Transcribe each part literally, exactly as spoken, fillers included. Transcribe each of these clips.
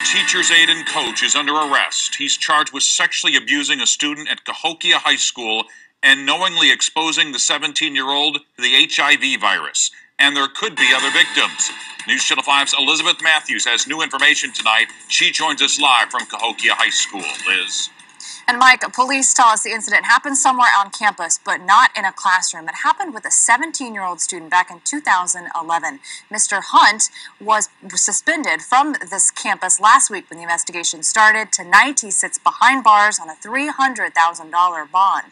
teacher's aide and coach is under arrest. He's charged with sexually abusing a student at Cahokia High School and knowingly exposing the seventeen-year-old to the H I V virus. And there could be other victims. News Channel five's Elizabeth Matthews has new information tonight. She joins us live from Cahokia High School. Liz? And Mike, police tell us the incident happened somewhere on campus, but not in a classroom. It happened with a seventeen-year-old student back in two thousand eleven. Mister Hunt was suspended from this campus last week when the investigation started. Tonight, he sits behind bars on a three hundred thousand dollars bond.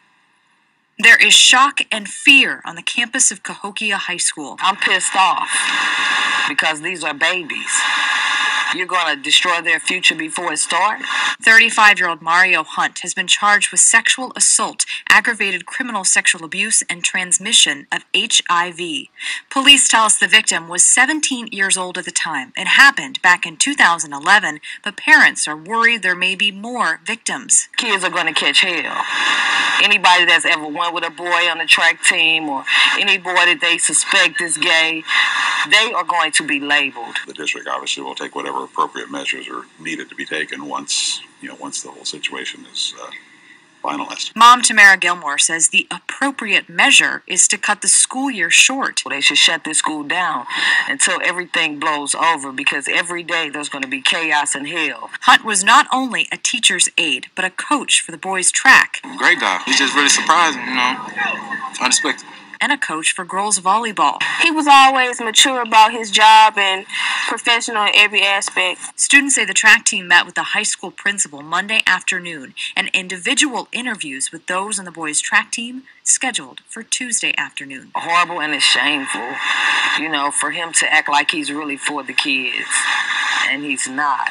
There is shock and fear on the campus of Cahokia High School. I'm pissed off because these are babies. You're going to destroy their future before it starts? thirty-five-year-old Mario Hunt has been charged with sexual assault, aggravated criminal sexual abuse, and transmission of H I V. Police tell us the victim was seventeen years old at the time. It happened back in two thousand eleven, but parents are worried there may be more victims. Kids are going to catch hell. Anybody that's ever went with a boy on the track team or any boy that they suspect is gay, they are going to be labeled. The district obviously will take whatever appropriate measures are needed to be taken once, you know, once the whole situation is uh, finalized. Mom Tamara Gilmore says the appropriate measure is to cut the school year short. They should shut this school down until everything blows over, because every day there's going to be chaos and hell. Hunt was not only a teacher's aide, but a coach for the boys' track. Great guy. He's just really surprising, you know, unexpected. And a coach for girls volleyball. He was always mature about his job and professional in every aspect. Students say the track team met with the high school principal Monday afternoon, and individual interviews with those on the boys' track team scheduled for Tuesday afternoon. Horrible, and it's shameful, you know, for him to act like he's really for the kids, and he's not.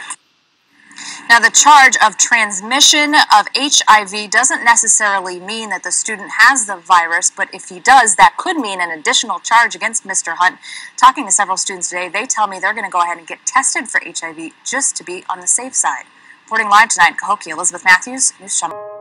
Now, the charge of transmission of H I V doesn't necessarily mean that the student has the virus, but if he does, that could mean an additional charge against Mister Hunt. Talking to several students today, they tell me they're going to go ahead and get tested for H I V just to be on the safe side. Reporting live tonight in Cahokia, Elizabeth Matthews, News Channel.